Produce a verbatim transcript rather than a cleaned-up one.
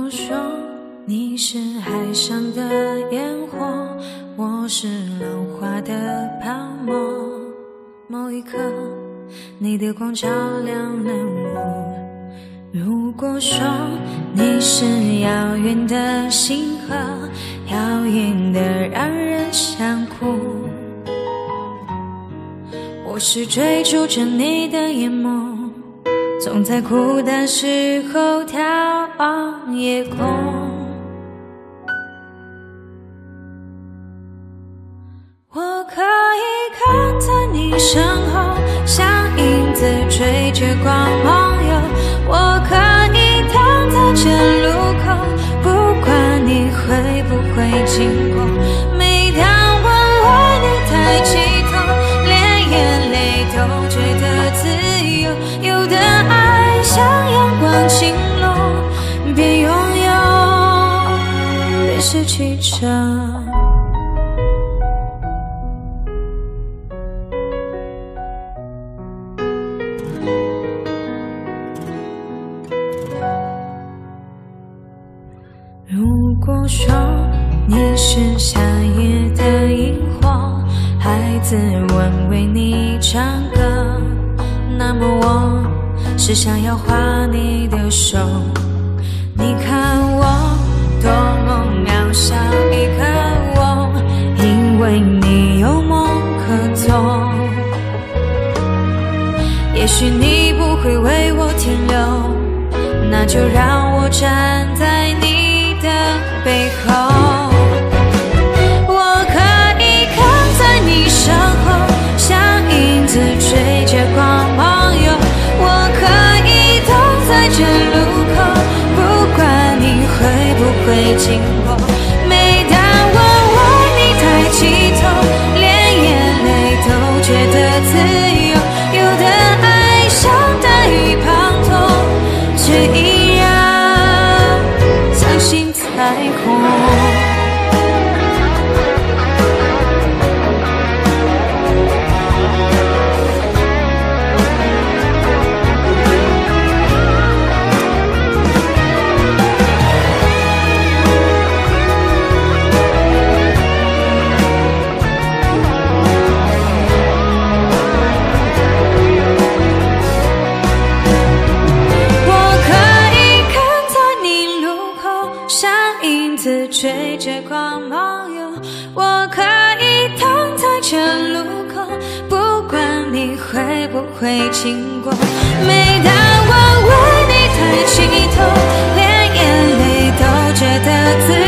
果说你是海上的烟火，我是浪花的泡沫，某一刻你的光照亮了我。如果说你是遥远的星河，耀眼的让人想哭，我是追逐着你的眼眸，总在哭的时候眺望夜空。我可以看在你身后，像影子追着光梦游。我可以躺在这路口，不管你会不会经过。每当我为你抬起头，连眼泪都觉得自由。有的爱像阳光倾落，别拥有，别失去着。如果说你是夏夜的萤火，孩子们为你唱歌，那么我是想要画你的手。你看我多么渺小一个我，因为你有梦可做。也许你不会为我停留，那就让我站在你背后。我可以看在你身后，像影子追着光梦游。我可以等在这路口，不管你会不会经过。每当我为你抬起头，连眼泪都觉得自由。有的爱像大雨滂沱，却依然相信彩虹。追着光梦游，我可以躺在这路口，不管你会不会经过。每当我为你抬起头，连眼泪都觉得自由。